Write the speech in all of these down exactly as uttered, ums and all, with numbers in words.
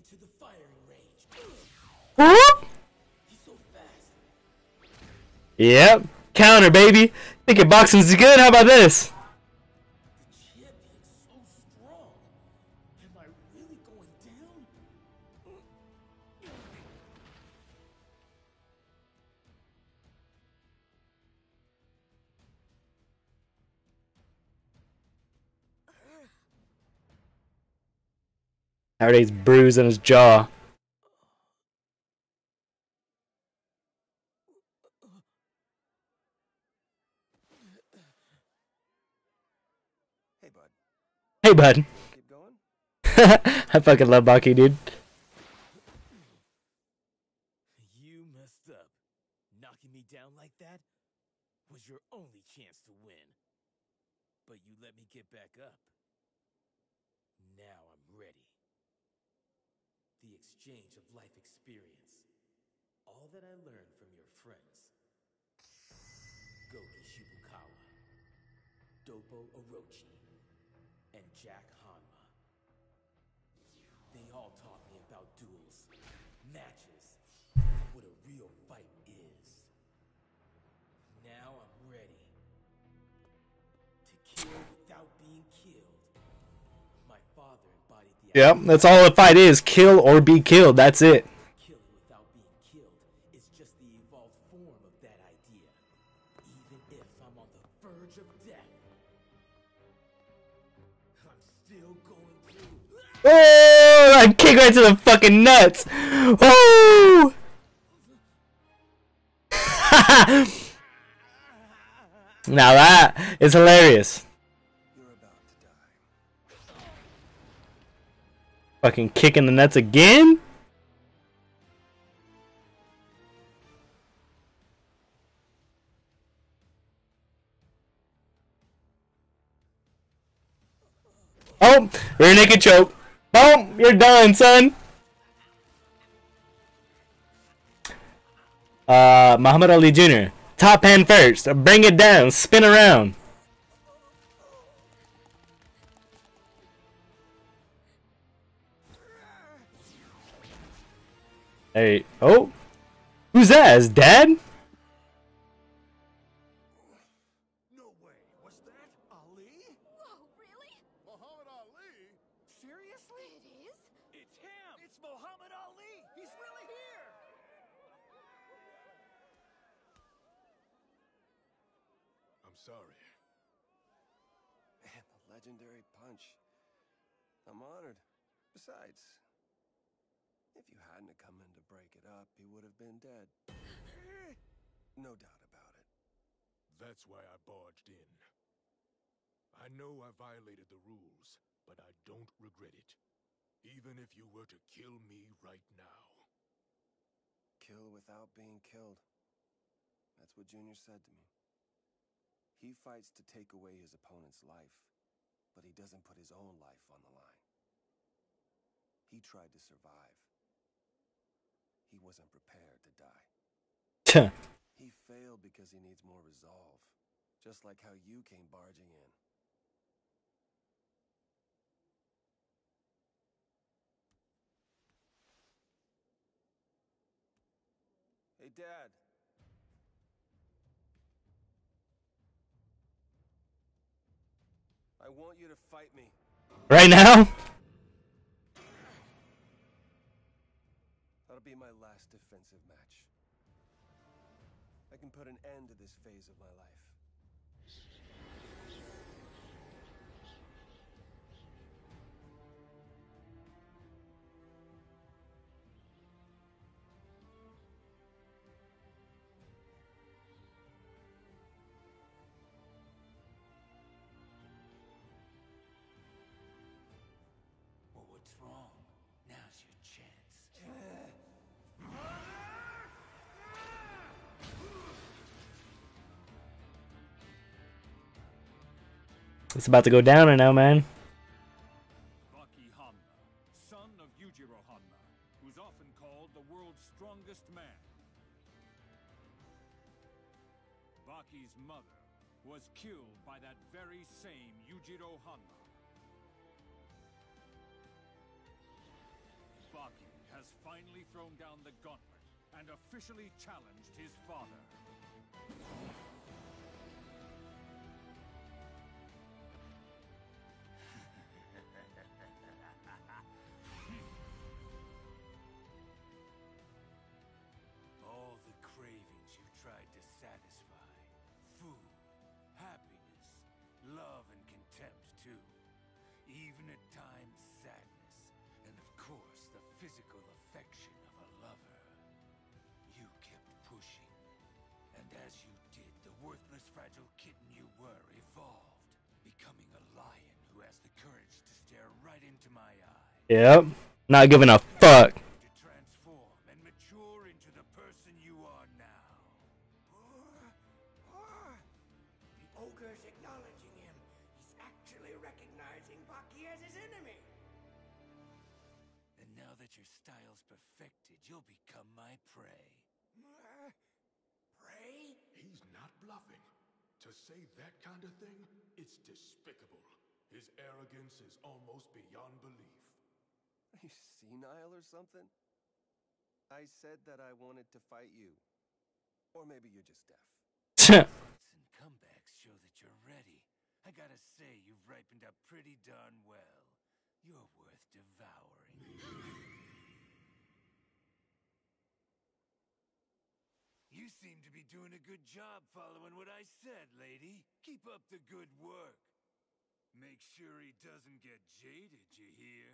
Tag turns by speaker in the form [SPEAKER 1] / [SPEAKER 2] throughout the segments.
[SPEAKER 1] to the firing range. He's so fast.
[SPEAKER 2] Yep. Counter, baby. Thinking boxing's good? How about this?
[SPEAKER 1] The champion's so strong. Am I really going down?
[SPEAKER 2] Nowadays, bruise on his jaw.
[SPEAKER 3] Hey, bud.
[SPEAKER 2] Hey, bud.
[SPEAKER 3] Keep going?
[SPEAKER 2] I fucking love Baki, dude.
[SPEAKER 1] You messed up. Knocking me down like that was your only chance to win. But you let me get back up. Now I'm ready. The exchange of life experience. All that I learned from your friends. Goki Shibukawa, Dopo Orochi, and Jack Hanma. They all taught me about duels, matches, what a real fight is. Now I'm ready to kill without being killed. My father embodied the
[SPEAKER 2] Yep, that's all a fight is. Kill or be killed. That's it.
[SPEAKER 1] killing without being killed is just the evolved form of that idea. Even if I'm on the verge of death, I'm still going to.
[SPEAKER 2] Oh, I kick right to the fucking nuts. Oh. Now that is hilarious.
[SPEAKER 3] You're about to die.
[SPEAKER 2] Fucking kicking the nuts again. Oh, rear naked choke. Boom, you're done, son. Uh, Muhammad Ali Junior Top hand first. Bring it down. Spin around. Hey, oh, who's that? Is Dad?
[SPEAKER 3] No way. Was that Ali?
[SPEAKER 4] Whoa, really?
[SPEAKER 3] Muhammad Ali? Seriously?
[SPEAKER 4] It is?
[SPEAKER 3] It's him! It's Muhammad Ali! He's really here! I'm sorry. Man, the legendary punch. I'm honored. Besides, if you hadn't come in to break it up, he would have been dead. No doubt about it.
[SPEAKER 5] That's why I barged in. I know I violated the rules, but I don't regret it. Even if you were to kill me right now.
[SPEAKER 3] Kill without being killed. That's what Junior said to me. He fights to take away his opponent's life, but he doesn't put his own life on the line. He tried to survive. He wasn't prepared to die. He failed because he needs more resolve, just like how you came barging in. Hey, Dad. I want you to fight me.
[SPEAKER 2] Right now?
[SPEAKER 3] That'll be my last defensive match. I can put an end to this phase of my life.
[SPEAKER 1] Well, what's wrong? Now's your chance.
[SPEAKER 2] It's about to go down right now, man.
[SPEAKER 6] Baki Hanma, son of Yujiro Hanma, who's often called the world's strongest man. Baki's mother was killed by that very same Yujiro Hanma. Baki has finally thrown down the gauntlet and officially challenged his father. All the cravings you tried to satisfy. Food, happiness, love and contempt too. Even at times sadness, and of course the physical affection of a lover. You kept pushing, and as you did, the worthless fragile kitten you were evolved, becoming a lion who has the courage to stare right into my eyes.
[SPEAKER 2] Yep. Not giving a fuck.
[SPEAKER 6] To transform and mature into the person you are now.
[SPEAKER 4] The ogre's acknowledging him. He's actually recognizing Baki as his enemy.
[SPEAKER 6] And now that your style's perfected, you'll become my prey.
[SPEAKER 4] Prey?
[SPEAKER 5] He's not bluffing. To say that kind of thing, it's despicable. His arrogance is almost beyond belief.
[SPEAKER 3] Are you senile or something? I said that I wanted to fight you. Or maybe you're just deaf.
[SPEAKER 6] Some comebacks show that you're ready. I gotta say, you've ripened up pretty darn well. You're worth devouring. You seem to be doing a good job following what I said, lady. Keep up the good work. Make sure he doesn't get jaded, you hear?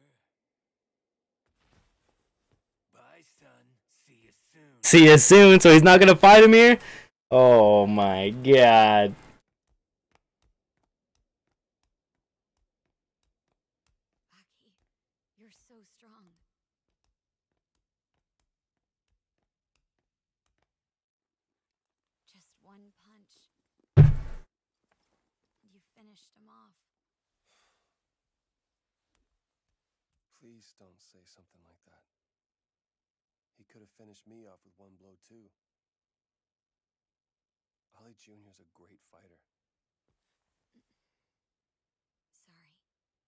[SPEAKER 6] Bye, son. See you soon.
[SPEAKER 2] See you soon. So he's not gonna fight him here? Oh my god.
[SPEAKER 7] Baki, you're so strong. Just one punch. You finished him off.
[SPEAKER 3] Please don't say something like that. He could have finished me off with one blow, too. Ollie Junior's a great fighter.
[SPEAKER 7] Sorry.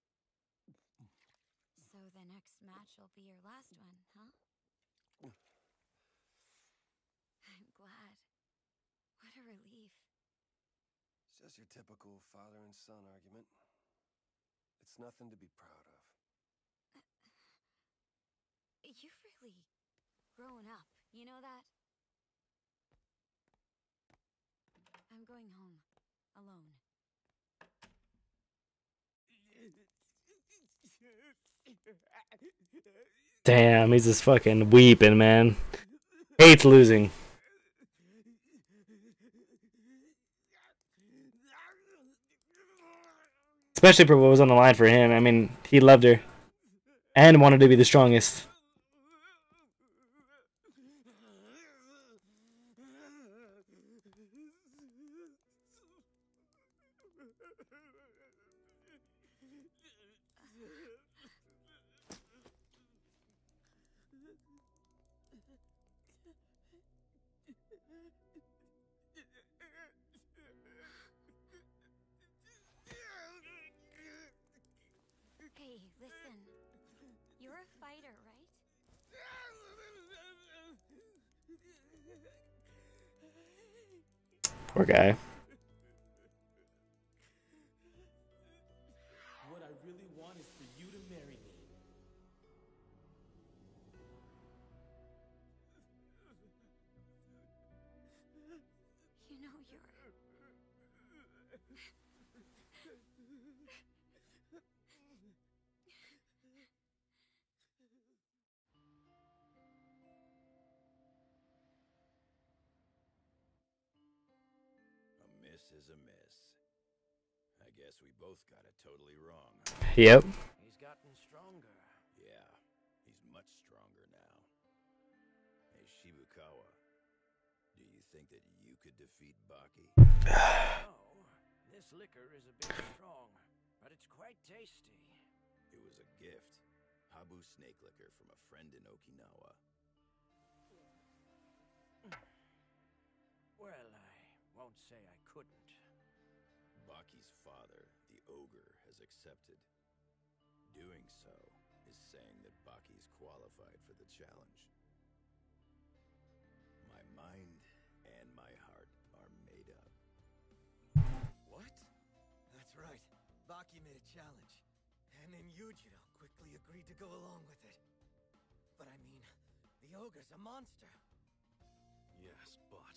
[SPEAKER 7] So the next match will be your last one, huh? I'm glad. What a relief.
[SPEAKER 3] It's just your typical father and son argument. It's nothing to be proud of.
[SPEAKER 7] You've really grown up, you know that? I'm going home, alone.
[SPEAKER 2] Damn, he's just fucking weeping, man. Hates losing. Especially for what was on the line for him. I mean, he loved her. And wanted to be the strongest.
[SPEAKER 7] Hey, listen. You're a fighter, right?
[SPEAKER 2] Poor guy.
[SPEAKER 1] What I really want is for you to marry me.
[SPEAKER 7] You know you're...
[SPEAKER 8] A miss is a miss. I guess we both got it totally wrong. Huh?
[SPEAKER 2] Yep.
[SPEAKER 4] He's gotten stronger.
[SPEAKER 8] Yeah, he's much stronger now. Hey, Shibukawa, do you think that you could defeat Baki?
[SPEAKER 4] No, this liquor is a bit strong, but it's quite tasty.
[SPEAKER 8] It was a gift. Habu snake liquor from a friend in Okinawa.
[SPEAKER 4] Well, I won't say I couldn't.
[SPEAKER 8] Baki's father, the ogre, has accepted. Doing so is saying that Baki's qualified for the challenge. My mind and my heart are made up.
[SPEAKER 4] What? That's right. Baki made a challenge. And then Yujiro quickly agreed to go along with it. But I mean, the ogre's a monster.
[SPEAKER 9] Yes, but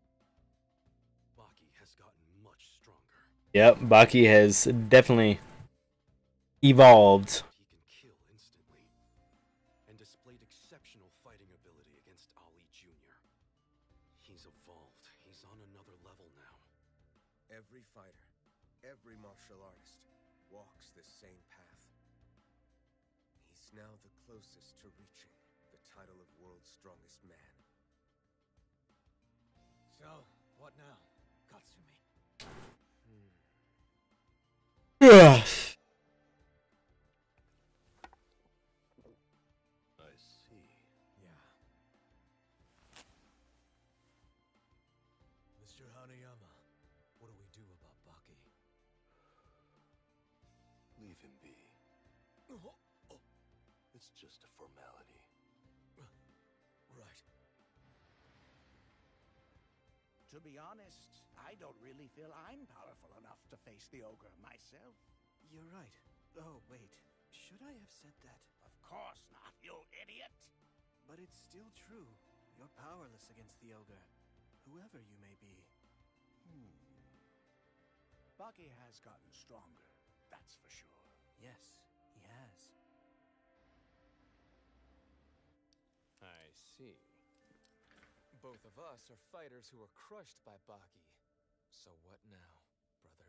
[SPEAKER 9] Baki has gotten much stronger.
[SPEAKER 2] Yep, Baki has definitely evolved.
[SPEAKER 9] He can kill instantly and displayed exceptional fighting ability against Ali Junior He's evolved. He's on another level now.
[SPEAKER 3] Every fighter, every martial artist walks this same path. He's now the closest to reaching the title of world's strongest man.
[SPEAKER 4] So, what now, Katsumi?
[SPEAKER 2] Ugh.
[SPEAKER 9] I see.
[SPEAKER 4] Yeah. Mister Hanayama, what do we do about Baki?
[SPEAKER 9] Leave him be. It's just a formality.
[SPEAKER 4] Right.
[SPEAKER 10] To be honest, I don't really feel I'm powerful enough to face the ogre myself.
[SPEAKER 4] You're right. Oh, wait. Should I have said that?
[SPEAKER 10] Of course not, you idiot!
[SPEAKER 4] But it's still true. You're powerless against the ogre, whoever you may be.
[SPEAKER 10] Hmm. Baki has gotten stronger, that's for sure.
[SPEAKER 4] Yes, he has.
[SPEAKER 11] I see. Both of us are fighters who were crushed by Baki. So what now, brother?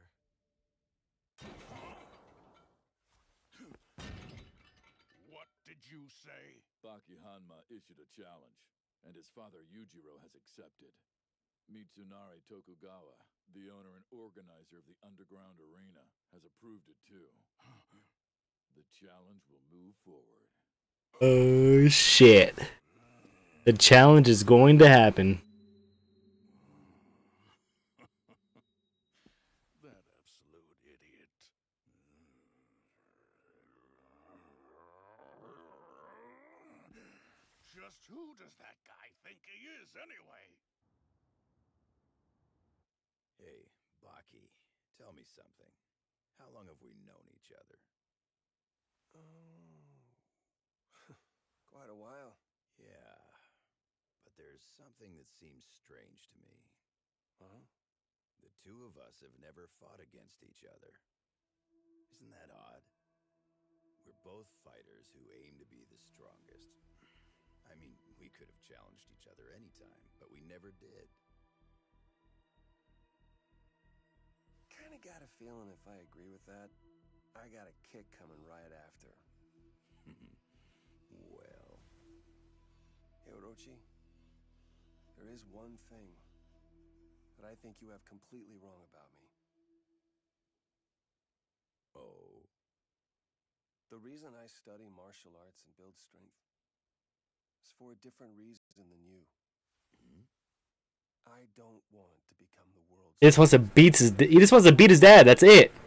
[SPEAKER 5] What did you say?
[SPEAKER 12] Baki Hanma issued a challenge, and his father Yujiro has accepted. Mitsunari Tokugawa, the owner and organizer of the underground arena, has approved it too. The challenge will move forward.
[SPEAKER 2] Oh shit. The challenge is going to happen.
[SPEAKER 5] That absolute idiot. Just who does that guy think he is, anyway?
[SPEAKER 8] Hey, Baki, tell me something. How long have we known each other?
[SPEAKER 3] Oh, quite a while.
[SPEAKER 8] Yeah, but there's something that seems strange to me.
[SPEAKER 3] Huh?
[SPEAKER 8] The two of us have never fought against each other. Isn't that odd? We're both fighters who aim to be the strongest. I mean, we could have challenged each other anytime, but we never did.
[SPEAKER 3] Kinda got a feeling if I agree with that, I got a kick coming right after.
[SPEAKER 8] Well...
[SPEAKER 3] Hey, Orochi. There is one thing that I think you have completely wrong about me.
[SPEAKER 8] Oh?
[SPEAKER 3] The reason I study martial arts and build strength is for a different reason than you.
[SPEAKER 8] Hmm?
[SPEAKER 3] I don't want to become the world's...
[SPEAKER 2] He just wants to beat his he just wants to beat his dad, that's it.